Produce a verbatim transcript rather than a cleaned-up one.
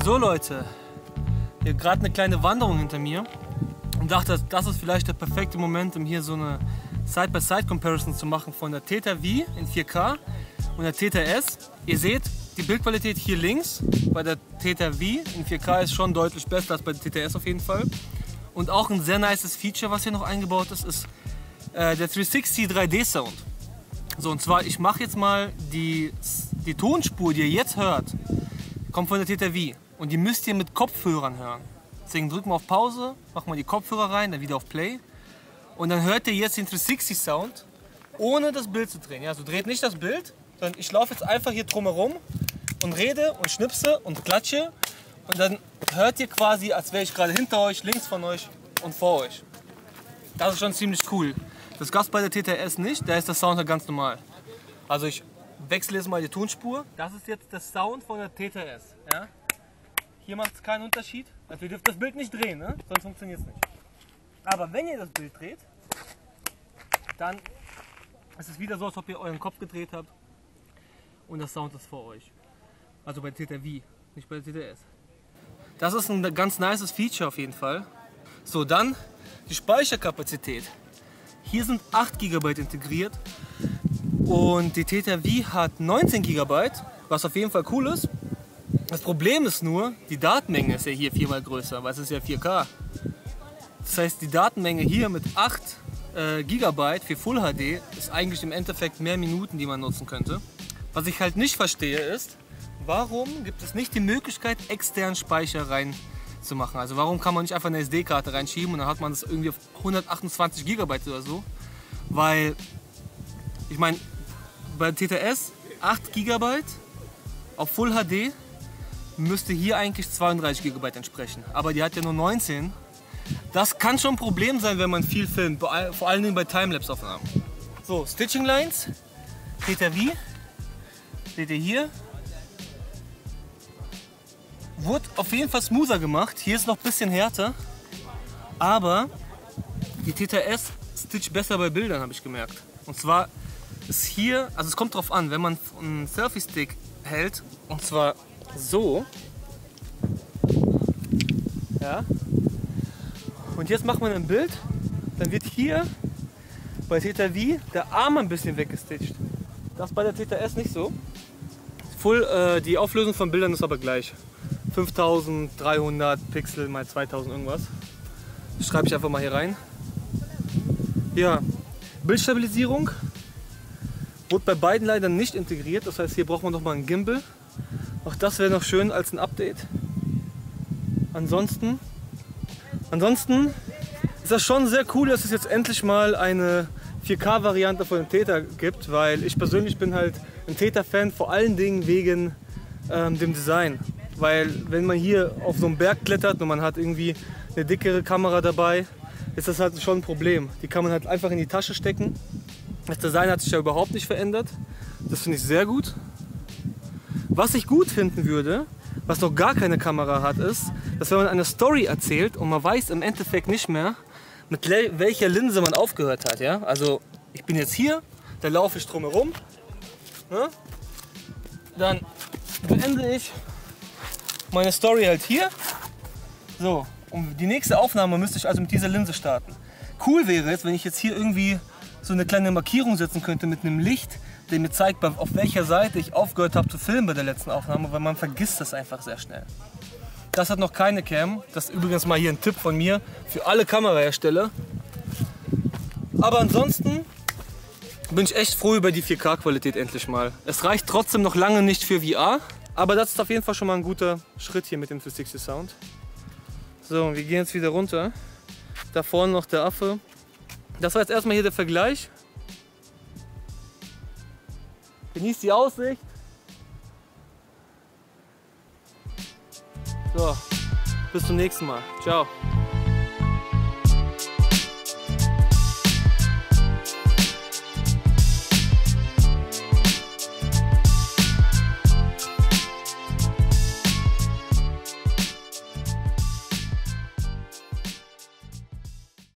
So Leute, hier gerade eine kleine Wanderung hinter mir und dachte, das ist vielleicht der perfekte Moment, um hier so eine Side-by-Side-Comparison zu machen von der Theta V in vier K und der Theta S. Ihr seht, die Bildqualität hier links bei der Theta V in vier K ist schon deutlich besser als bei der Theta S auf jeden Fall. Und auch ein sehr nices Feature, was hier noch eingebaut ist, ist äh, der dreihundertsechzig drei D Sound. So, und zwar, ich mache jetzt mal die, die Tonspur, die ihr jetzt hört, kommt von der Theta V. Und die müsst ihr mit Kopfhörern hören. Deswegen drücken wir auf Pause, machen wir die Kopfhörer rein, dann wieder auf Play. Und dann hört ihr jetzt den dreihundertsechzig Sound, ohne das Bild zu drehen. Ja, also dreht nicht das Bild, sondern ich laufe jetzt einfach hier drumherum und rede und schnipse und klatsche. Und dann hört ihr quasi, als wäre ich gerade hinter euch, links von euch und vor euch. Das ist schon ziemlich cool. Das gab es bei der Theta S nicht, da ist der Sound halt ganz normal. Also ich wechsle jetzt mal die Tonspur. Das ist jetzt der Sound von der Theta S. Ja? Hier macht es keinen Unterschied. Also ihr dürft das Bild nicht drehen, ne? Sonst funktioniert es nicht. Aber wenn ihr das Bild dreht, dann ist es wieder so, als ob ihr euren Kopf gedreht habt und der Sound ist vor euch. Also bei der Theta V, nicht bei der Theta S. Das ist ein ganz nices Feature auf jeden Fall. So, dann die Speicherkapazität. Hier sind acht Gigabyte integriert und die Theta V hat neunzehn Gigabyte, was auf jeden Fall cool ist. Das Problem ist nur, die Datenmenge ist ja hier viermal größer, weil es ist ja vier K. Das heißt, die Datenmenge hier mit acht äh, Gigabyte für Full H D ist eigentlich im Endeffekt mehr Minuten, die man nutzen könnte. Was ich halt nicht verstehe ist, warum gibt es nicht die Möglichkeit, externen Speicher reinzumachen? Also warum kann man nicht einfach eine S D-Karte reinschieben und dann hat man das irgendwie auf hundertachtundzwanzig Gigabyte oder so? Weil, ich meine, bei T T S acht Gigabyte auf Full H D müsste hier eigentlich zweiunddreißig Gigabyte entsprechen. Aber die hat ja nur neunzehn. Das kann schon ein Problem sein, wenn man viel filmt, vor allen Dingen bei Timelapse-Aufnahmen. So, Stitching Lines, Theta V, seht ihr hier. Wurde auf jeden Fall smoother gemacht. Hier ist noch ein bisschen härter. Aber die Theta S stitcht besser bei Bildern, habe ich gemerkt. Und zwar ist hier, also es kommt drauf an, wenn man einen Selfie-Stick hält, und zwar so. Ja. Und jetzt macht man ein Bild, dann wird hier bei Theta V der Arm ein bisschen weggestitcht. Das bei der Theta S nicht so. Full, äh, die Auflösung von Bildern ist aber gleich. fünftausenddreihundert Pixel mal zweitausend irgendwas. Das schreibe ich einfach mal hier rein. Ja, Bildstabilisierung wurde bei beiden leider nicht integriert. Das heißt, hier braucht man noch mal einen Gimbal. Auch das wäre noch schön als ein Update. Ansonsten, ansonsten ist das schon sehr cool, dass es jetzt endlich mal eine vier K Variante von dem Theta gibt, weil ich persönlich bin halt ein Theta-Fan, vor allen Dingen wegen ähm, dem Design. Weil wenn man hier auf so einen Berg klettert und man hat irgendwie eine dickere Kamera dabei, ist das halt schon ein Problem. Die kann man halt einfach in die Tasche stecken. Das Design hat sich ja überhaupt nicht verändert. Das finde ich sehr gut. Was ich gut finden würde, was noch gar keine Kamera hat, ist, dass wenn man eine Story erzählt und man weiß im Endeffekt nicht mehr, mit welcher Linse man aufgehört hat. Ja? Also ich bin jetzt hier, da laufe ich drumherum, ne? Dann beende ich meine Story halt hier. So, und die nächste Aufnahme müsste ich also mit dieser Linse starten. Cool wäre es, wenn ich jetzt hier irgendwie so eine kleine Markierung setzen könnte mit einem Licht, der mir zeigt, auf welcher Seite ich aufgehört habe zu filmen bei der letzten Aufnahme, weil man vergisst das einfach sehr schnell. Das hat noch keine Cam. Das ist übrigens mal hier ein Tipp von mir für alle Kamerahersteller. Aber ansonsten bin ich echt froh über die vier K Qualität endlich mal. Es reicht trotzdem noch lange nicht für V R, aber das ist auf jeden Fall schon mal ein guter Schritt hier mit dem dreihundertsechzig Sound. So, und wir gehen jetzt wieder runter. Da vorne noch der Affe. Das war jetzt erstmal hier der Vergleich. Genießt die Aussicht. So, bis zum nächsten Mal. Ciao.